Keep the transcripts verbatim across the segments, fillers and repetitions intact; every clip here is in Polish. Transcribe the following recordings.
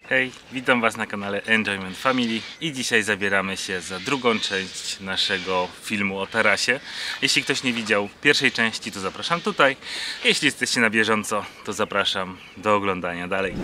Hej, witam Was na kanale Enjoyment Family i dzisiaj zabieramy się za drugą część naszego filmu o tarasie. Jeśli ktoś nie widział pierwszej części, to zapraszam tutaj. Jeśli jesteście na bieżąco, to zapraszam do oglądania dalej.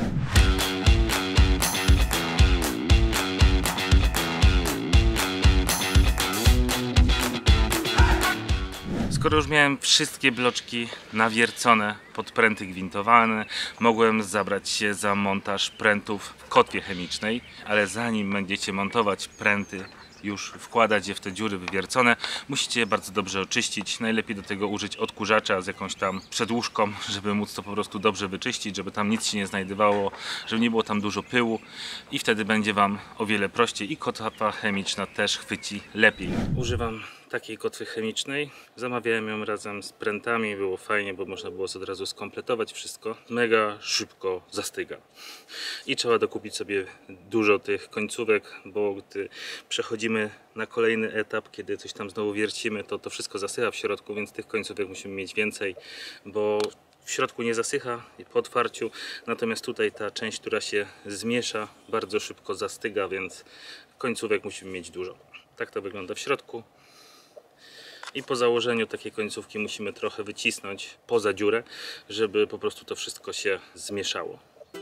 Skoro już miałem wszystkie bloczki nawiercone, pod pręty gwintowane, mogłem zabrać się za montaż prętów w kotwie chemicznej, ale zanim będziecie montować pręty, już wkładać je w te dziury wywiercone, musicie je bardzo dobrze oczyścić. Najlepiej do tego użyć odkurzacza z jakąś tam przedłużką, żeby móc to po prostu dobrze wyczyścić, żeby tam nic się nie znajdowało, żeby nie było tam dużo pyłu i wtedy będzie Wam o wiele prościej i kotwa chemiczna też chwyci lepiej. Używam takiej kotwy chemicznej. Zamawiałem ją razem z prętami, było fajnie, bo można było od razu skompletować wszystko. Mega szybko zastyga. I trzeba dokupić sobie dużo tych końcówek, bo gdy przechodzimy na kolejny etap, kiedy coś tam znowu wiercimy, to to wszystko zasycha w środku, więc tych końcówek musimy mieć więcej, bo w środku nie zasycha po otwarciu, natomiast tutaj ta część, która się zmiesza, bardzo szybko zastyga, więc końcówek musimy mieć dużo. Tak to wygląda w środku. I po założeniu takiej końcówki musimy trochę wycisnąć poza dziurę, żeby po prostu to wszystko się zmieszało.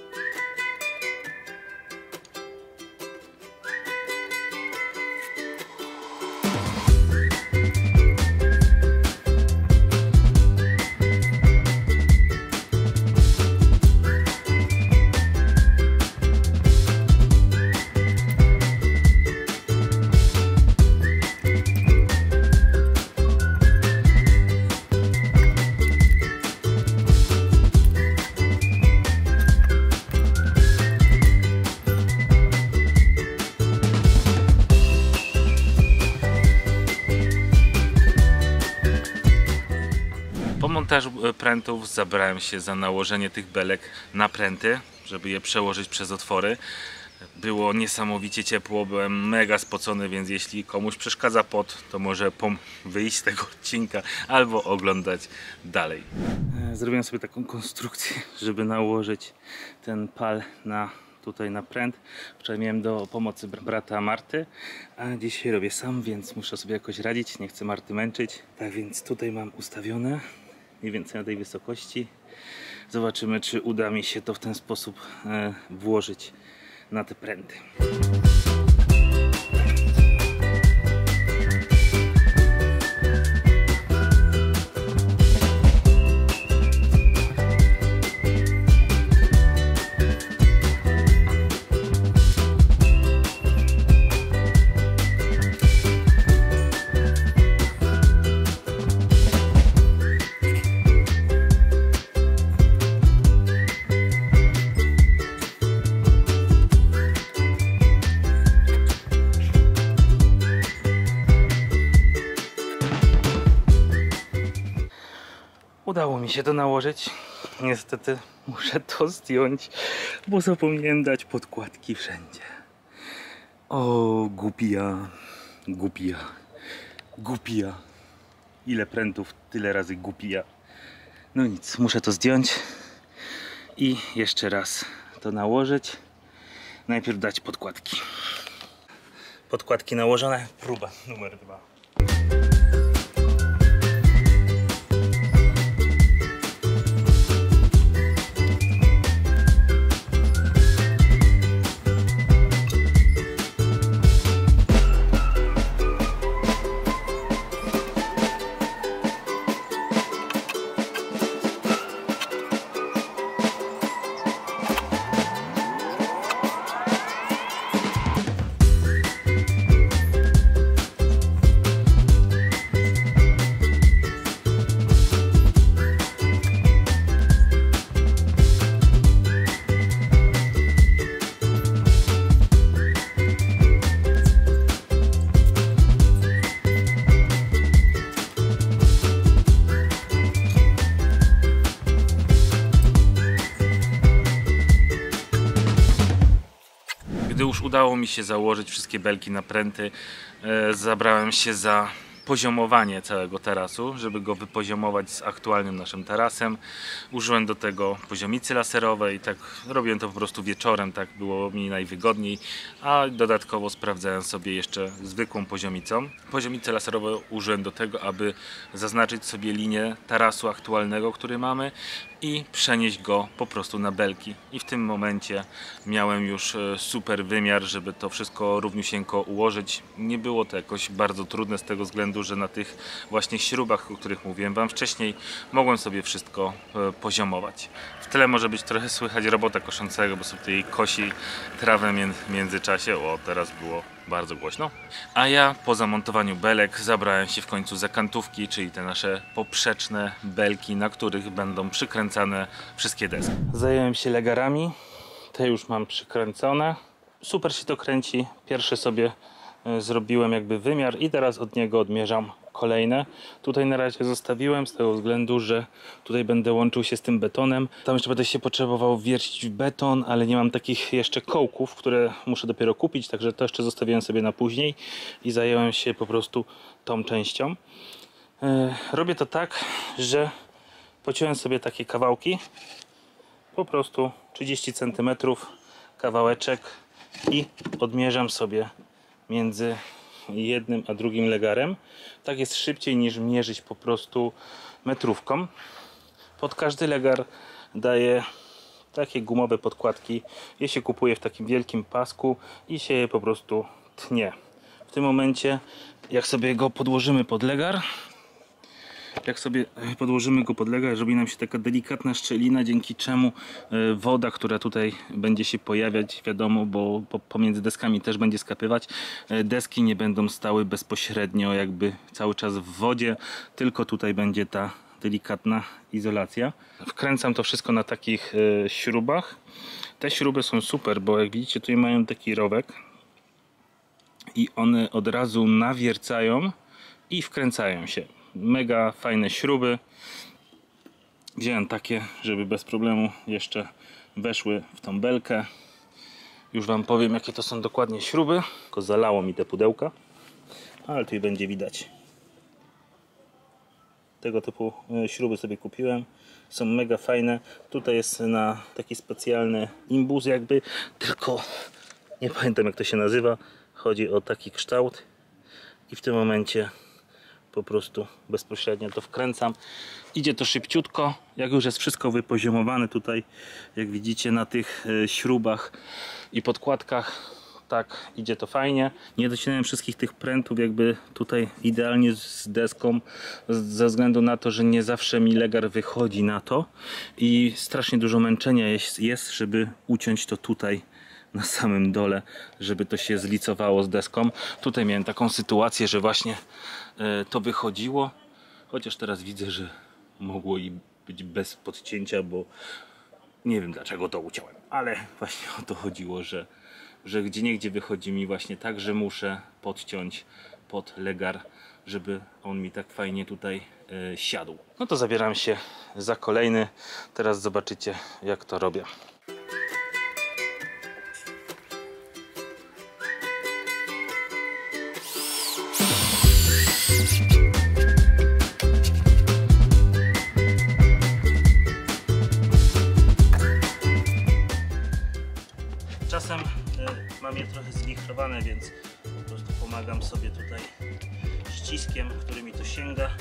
Po montażu prętów zabrałem się za nałożenie tych belek na pręty, żeby je przełożyć przez otwory. Było niesamowicie ciepło, byłem mega spocony, więc jeśli komuś przeszkadza pot, to może wyjść z tego odcinka albo oglądać dalej. Zrobiłem sobie taką konstrukcję, żeby nałożyć ten pal na tutaj na pręt. Wczoraj miałem do pomocy brata Marty, a dzisiaj robię sam, więc muszę sobie jakoś radzić, nie chcę Marty męczyć. Tak więc tutaj mam ustawione mniej więcej na tej wysokości. Zobaczymy, czy uda mi się to w ten sposób e, włożyć na te pręty. Udało mi się to nałożyć. Niestety muszę to zdjąć, bo zapomniałem dać podkładki wszędzie. O, głupia, głupia, głupia. Ile prętów, tyle razy głupia. No nic, muszę to zdjąć i jeszcze raz to nałożyć. Najpierw dać podkładki. Podkładki nałożone, próba numer dwa. Gdy już udało mi się założyć wszystkie belki na pręty, e, zabrałem się za poziomowanie całego tarasu, żeby go wypoziomować z aktualnym naszym tarasem. Użyłem do tego poziomicy laserowej, tak robiłem to po prostu wieczorem, tak było mi najwygodniej, a dodatkowo sprawdzałem sobie jeszcze zwykłą poziomicą. Poziomicę laserową użyłem do tego, aby zaznaczyć sobie linię tarasu aktualnego, który mamy i przenieść go po prostu na belki. I w tym momencie miałem już super wymiar, żeby to wszystko równiusieńko ułożyć. Nie było to jakoś bardzo trudne z tego względu, że na tych właśnie śrubach, o których mówiłem wam wcześniej, mogłem sobie wszystko poziomować. W tle może być trochę słychać robota koszącego, bo sobie tutaj kosi trawę w międzyczasie. O, teraz było bardzo głośno. A ja po zamontowaniu belek zabrałem się w końcu za kantówki, czyli te nasze poprzeczne belki, na których będą przykręcane wszystkie deski. Zająłem się legarami, te już mam przykręcone. Super się to kręci. Pierwszy sobie zrobiłem jakby wymiar i teraz od niego odmierzam kolejne. Tutaj na razie zostawiłem z tego względu, że tutaj będę łączył się z tym betonem. Tam jeszcze będę się potrzebował wiercić w beton, ale nie mam takich jeszcze kołków, które muszę dopiero kupić, także to jeszcze zostawiłem sobie na później i zająłem się po prostu tą częścią. Robię to tak, że pociąłem sobie takie kawałki, po prostu trzydzieści centymetrów kawałeczek i odmierzam sobie między jednym a drugim legarem. Tak jest szybciej niż mierzyć po prostu metrówką. Pod każdy legar daję takie gumowe podkładki. Je się kupuje w takim wielkim pasku i się je po prostu tnie. W tym momencie, jak sobie go podłożymy pod legar, jak sobie podłożymy go pod legar, robi nam się taka delikatna szczelina, dzięki czemu woda, która tutaj będzie się pojawiać, wiadomo, bo pomiędzy deskami też będzie skapywać, deski nie będą stały bezpośrednio jakby cały czas w wodzie, tylko tutaj będzie ta delikatna izolacja. Wkręcam to wszystko na takich śrubach. Te śruby są super, bo jak widzicie, tutaj mają taki rowek i one od razu nawiercają i wkręcają się. Mega fajne śruby. Wziąłem takie, żeby bez problemu jeszcze weszły w tą belkę. Już wam powiem, jakie to są dokładnie śruby. Tylko zalało mi te pudełka, ale tu będzie widać. Tego typu śruby sobie kupiłem. Są mega fajne. Tutaj jest na taki specjalny imbus jakby, tylko nie pamiętam, jak to się nazywa. Chodzi o taki kształt i w tym momencie po prostu bezpośrednio to wkręcam. Idzie to szybciutko, jak już jest wszystko wypoziomowane tutaj, jak widzicie na tych śrubach i podkładkach, tak idzie to fajnie. Nie docinałem wszystkich tych prętów jakby tutaj idealnie z deską, ze względu na to, że nie zawsze mi legar wychodzi na to i strasznie dużo męczenia jest, jest żeby uciąć to tutaj na samym dole, żeby to się zlicowało z deską. Tutaj miałem taką sytuację, że właśnie to wychodziło, chociaż teraz widzę, że mogło i być bez podcięcia, bo nie wiem, dlaczego to uciąłem, ale właśnie o to chodziło, że, że gdzieniegdzie wychodzi mi właśnie tak, że muszę podciąć pod legar, żeby on mi tak fajnie tutaj y, siadł. No to zabieram się za kolejny. Teraz zobaczycie, jak to robię. Czasem y, mam je trochę zwichrowane, więc po prostu pomagam sobie tutaj ściskiem, który mi to sięga.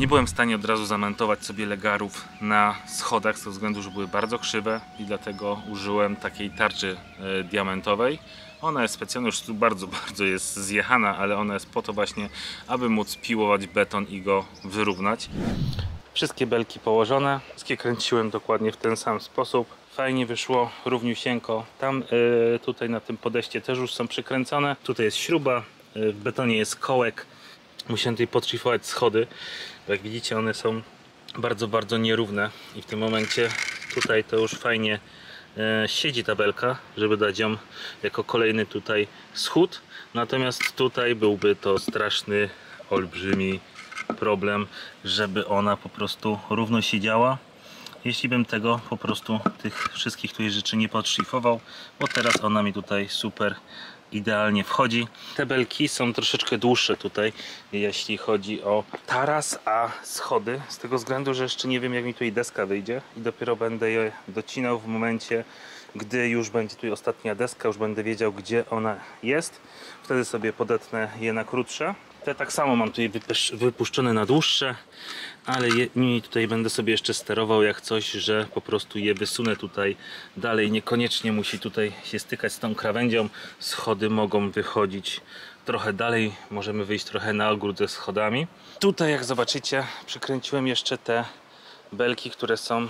Nie byłem w stanie od razu zamontować sobie legarów na schodach z tego względu, że były bardzo krzywe i dlatego użyłem takiej tarczy e, diamentowej. Ona jest specjalnie, już tu bardzo, bardzo jest zjechana, ale ona jest po to właśnie, aby móc piłować beton i go wyrównać. Wszystkie belki położone, wszystkie kręciłem dokładnie w ten sam sposób. Fajnie wyszło, równiusieńko. Tam yy, tutaj na tym podejście też już są przykręcone. Tutaj jest śruba, yy, w betonie jest kołek. Musiałem tutaj podszlifować schody, bo jak widzicie one są bardzo, bardzo nierówne i w tym momencie tutaj to już fajnie yy, siedzi ta belka, żeby dać ją jako kolejny tutaj schód. Natomiast tutaj byłby to straszny, olbrzymi problem, żeby ona po prostu równo siedziała, jeśli bym tego po prostu tych wszystkich tutaj rzeczy nie podszlifował, bo teraz ona mi tutaj super idealnie wchodzi. Te belki są troszeczkę dłuższe tutaj, jeśli chodzi o taras, a schody, z tego względu, że jeszcze nie wiem, jak mi tutaj deska wyjdzie i dopiero będę je docinał w momencie, gdy już będzie tutaj ostatnia deska, już będę wiedział, gdzie ona jest. Wtedy sobie podetnę je na krótsze. Te tak samo mam tutaj wypuszczone na dłuższe, ale je, nimi tutaj będę sobie jeszcze sterował jak coś, że po prostu je wysunę tutaj dalej. Niekoniecznie musi tutaj się stykać z tą krawędzią. Schody mogą wychodzić trochę dalej, możemy wyjść trochę na ogród ze schodami. Tutaj, jak zobaczycie, przykręciłem jeszcze te belki, które są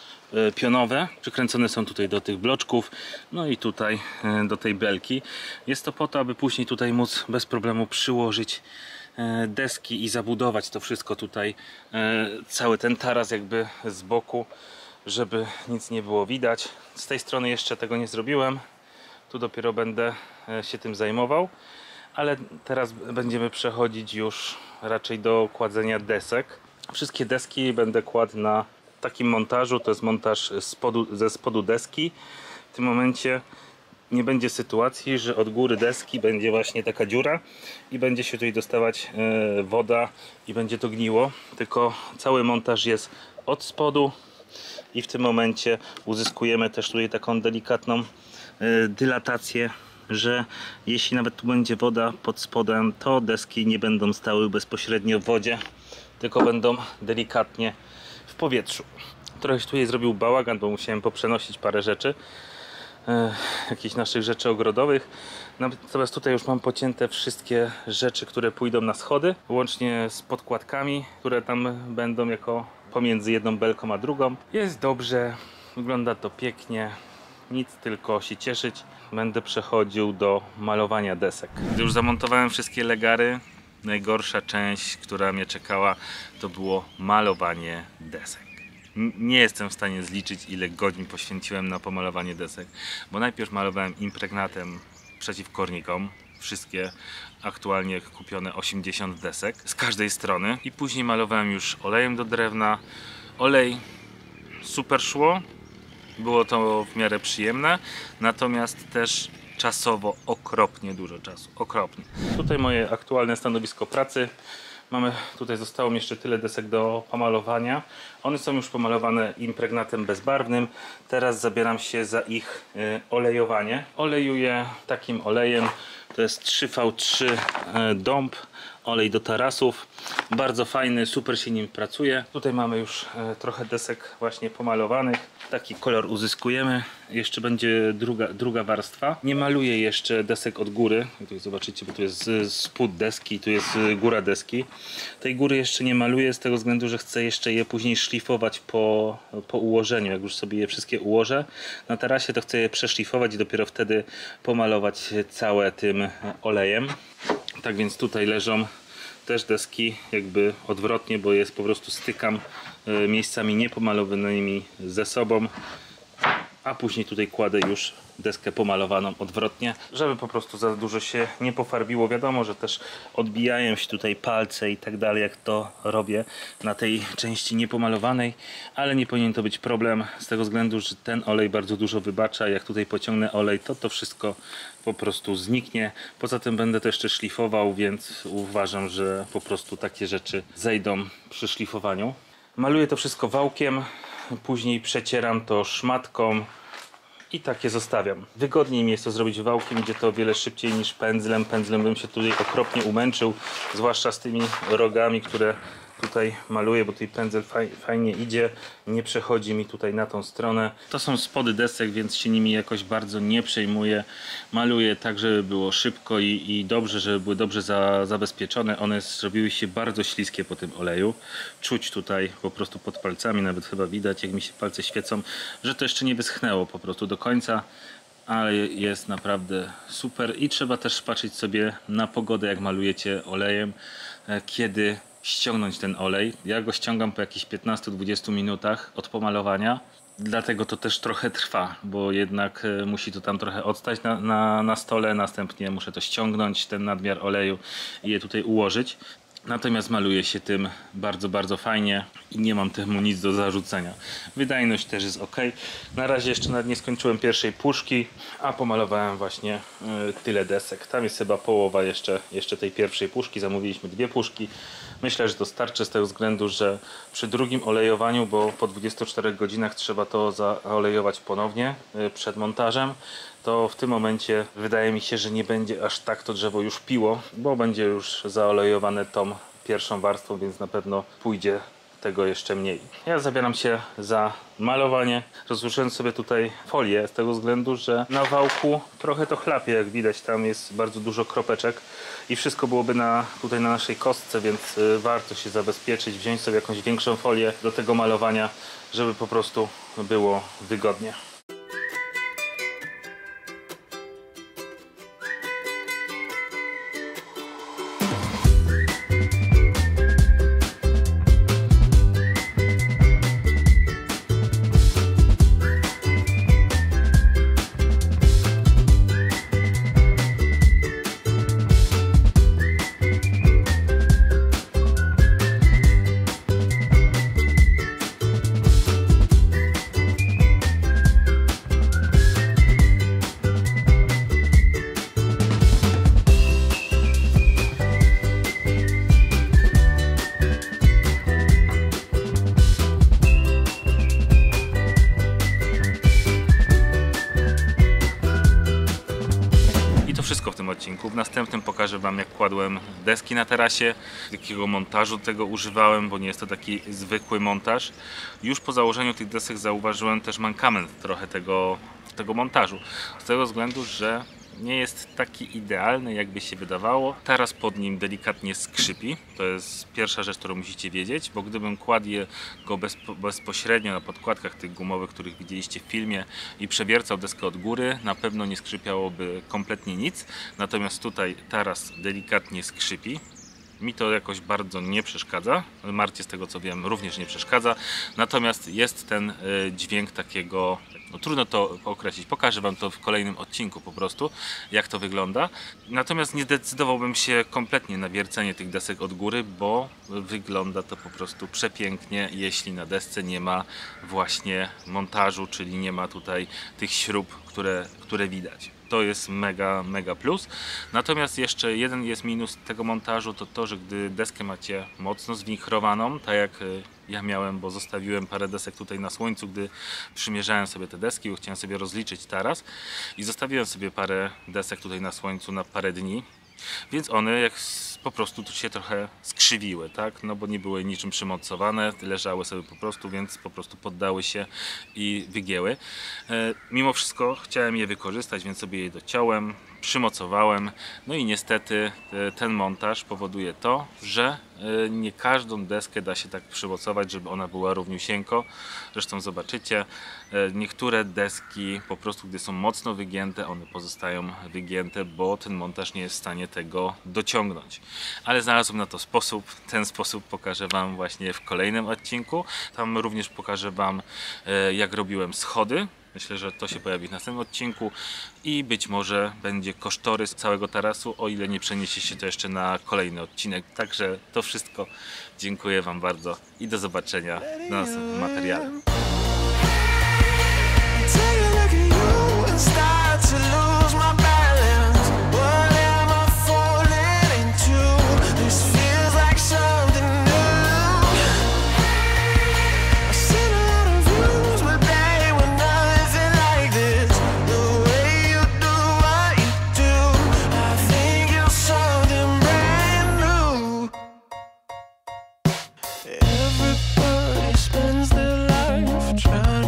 pionowe, przykręcone są tutaj do tych bloczków, no i tutaj do tej belki. Jest to po to, aby później tutaj móc bez problemu przyłożyć deski i zabudować to wszystko tutaj, cały ten taras jakby z boku, żeby nic nie było widać. Z tej strony jeszcze tego nie zrobiłem, tu dopiero będę się tym zajmował, ale teraz będziemy przechodzić już raczej do kładzenia desek. Wszystkie deski będę kładł na takim montażu, to jest montaż spodu, ze spodu deski. W tym momencie nie będzie sytuacji, że od góry deski będzie właśnie taka dziura i będzie się tutaj dostawać e, woda i będzie to gniło, tylko cały montaż jest od spodu i w tym momencie uzyskujemy też tutaj taką delikatną e, dylatację, że jeśli nawet tu będzie woda pod spodem, to deski nie będą stały bezpośrednio w wodzie, tylko będą delikatnie w powietrzu. Trochę tutaj zrobił bałagan, bo musiałem poprzenosić parę rzeczy, e, jakichś naszych rzeczy ogrodowych. Natomiast tutaj już mam pocięte wszystkie rzeczy, które pójdą na schody, łącznie z podkładkami, które tam będą jako pomiędzy jedną belką a drugą. Jest dobrze, wygląda to pięknie, nic tylko się cieszyć. Będę przechodził do malowania desek. Gdy już zamontowałem wszystkie legary, najgorsza część, która mnie czekała, to było malowanie desek. Nie jestem w stanie zliczyć, ile godzin poświęciłem na pomalowanie desek, bo najpierw malowałem impregnatem przeciw kornikom, wszystkie aktualnie kupione osiemdziesiąt desek z każdej strony, i później malowałem już olejem do drewna. Olej super szło, było to w miarę przyjemne, natomiast też czasowo okropnie dużo czasu, okropnie. Tutaj moje aktualne stanowisko pracy. Mamy, tutaj zostało mi jeszcze tyle desek do pomalowania. One są już pomalowane impregnatem bezbarwnym. Teraz zabieram się za ich y, olejowanie. Olejuję takim olejem. To jest trzy V trzy y, dąb, olej do tarasów. Bardzo fajny, super się nim pracuje. Tutaj mamy już y, trochę desek właśnie pomalowanych. Taki kolor uzyskujemy. Jeszcze będzie druga, druga warstwa. Nie maluję jeszcze desek od góry. Tutaj zobaczycie, bo tu jest spód deski, tu jest góra deski. Tej góry jeszcze nie maluję z tego względu, że chcę jeszcze je później szlifować po, po ułożeniu. Jak już sobie je wszystkie ułożę na tarasie, to chcę je przeszlifować i dopiero wtedy pomalować całe tym olejem. Tak więc tutaj leżą też deski jakby odwrotnie, bo jest po prostu stykam miejscami niepomalowanymi ze sobą, a później tutaj kładę już deskę pomalowaną odwrotnie, żeby po prostu za dużo się nie pofarbiło. Wiadomo, że też odbijają się tutaj palce i tak dalej, jak to robię na tej części niepomalowanej, ale nie powinien to być problem z tego względu, że ten olej bardzo dużo wybacza. Jak tutaj pociągnę olej, to to wszystko po prostu zniknie. Poza tym będę to jeszcze szlifował, więc uważam, że po prostu takie rzeczy zejdą przy szlifowaniu. Maluję to wszystko wałkiem, później przecieram to szmatką i takie zostawiam. Wygodniej mi jest to zrobić wałkiem, idzie to o wiele szybciej niż pędzlem. Pędzlem bym się tutaj okropnie umęczył, zwłaszcza z tymi rogami, które tutaj maluję, bo tutaj pędzel faj, fajnie idzie, nie przechodzi mi tutaj na tą stronę. To są spody desek, więc się nimi jakoś bardzo nie przejmuję. Maluję tak, żeby było szybko i, i dobrze, żeby były dobrze za, zabezpieczone. One zrobiły się bardzo śliskie po tym oleju. Czuć tutaj po prostu pod palcami, nawet chyba widać, jak mi się palce świecą, że to jeszcze nie wyschnęło po prostu do końca. Ale jest naprawdę super i trzeba też patrzeć sobie na pogodę, jak malujecie olejem, kiedy ściągnąć ten olej. Ja go ściągam po jakichś piętnastu do dwudziestu minutach od pomalowania, dlatego to też trochę trwa, bo jednak musi to tam trochę odstać na, na, na stole, następnie muszę to ściągnąć, ten nadmiar oleju i je tutaj ułożyć. Natomiast maluje się tym bardzo, bardzo fajnie i nie mam temu nic do zarzucenia. Wydajność też jest ok. Na razie jeszcze nawet nie skończyłem pierwszej puszki, a pomalowałem właśnie y, tyle desek. Tam jest chyba połowa jeszcze, jeszcze tej pierwszej puszki. Zamówiliśmy dwie puszki. Myślę, że to starczy z tego względu, że przy drugim olejowaniu, bo po dwudziestu czterech godzinach trzeba to zaolejować ponownie y, przed montażem, to w tym momencie wydaje mi się, że nie będzie aż tak to drzewo już piło, bo będzie już zaolejowane tą pierwszą warstwą, więc na pewno pójdzie tego jeszcze mniej. Ja zabieram się za malowanie. Rozłożyłem sobie tutaj folię z tego względu, że na wałku trochę to chlapie, jak widać, tam jest bardzo dużo kropeczek i wszystko byłoby na, tutaj na naszej kostce, więc y, warto się zabezpieczyć, wziąć sobie jakąś większą folię do tego malowania, żeby po prostu było wygodnie. Wszystko w tym odcinku. W następnym pokażę Wam, jak kładłem deski na tarasie, jakiego montażu tego używałem, bo nie jest to taki zwykły montaż. Już po założeniu tych desek zauważyłem też mankament trochę tego, tego montażu. Z tego względu, że nie jest taki idealny, jakby się wydawało. Taras pod nim delikatnie skrzypi. To jest pierwsza rzecz, którą musicie wiedzieć, bo gdybym kładł je go bezpo, bezpośrednio na podkładkach tych gumowych, których widzieliście w filmie, i przewiercał deskę od góry, na pewno nie skrzypiałoby kompletnie nic. Natomiast tutaj taras delikatnie skrzypi. Mi to jakoś bardzo nie przeszkadza. Marcie, z tego co wiem, również nie przeszkadza. Natomiast jest ten dźwięk takiego, no trudno to określić. Pokażę Wam to w kolejnym odcinku po prostu, jak to wygląda. Natomiast nie zdecydowałbym się kompletnie na wiercenie tych desek od góry, bo wygląda to po prostu przepięknie, jeśli na desce nie ma właśnie montażu, czyli nie ma tutaj tych śrub, które, które widać. To jest mega, mega plus. Natomiast jeszcze jeden jest minus tego montażu, to to, że gdy deskę macie mocno zwichrowaną, tak jak ja miałem, bo zostawiłem parę desek tutaj na słońcu, gdy przymierzałem sobie te deski, bo chciałem sobie rozliczyć taras i zostawiłem sobie parę desek tutaj na słońcu na parę dni, więc one jak po prostu tu się trochę skrzywiły, tak? No bo nie były niczym przymocowane, leżały sobie po prostu, więc po prostu poddały się i wygięły. E, mimo wszystko chciałem je wykorzystać, więc sobie je dociąłem, przymocowałem. No i niestety e, ten montaż powoduje to, że e, nie każdą deskę da się tak przymocować, żeby ona była równiusieńko. Zresztą zobaczycie, e, niektóre deski po prostu, gdy są mocno wygięte, one pozostają wygięte, bo ten montaż nie jest w stanie tego dociągnąć. Ale znalazłem na to sposób. Ten sposób pokażę Wam właśnie w kolejnym odcinku. Tam również pokażę Wam, e, jak robiłem schody. Myślę, że to się pojawi w następnym odcinku i być może będzie kosztorys całego tarasu, o ile nie przeniesie się to jeszcze na kolejny odcinek. Także to wszystko. Dziękuję Wam bardzo i do zobaczenia w następnym materiale.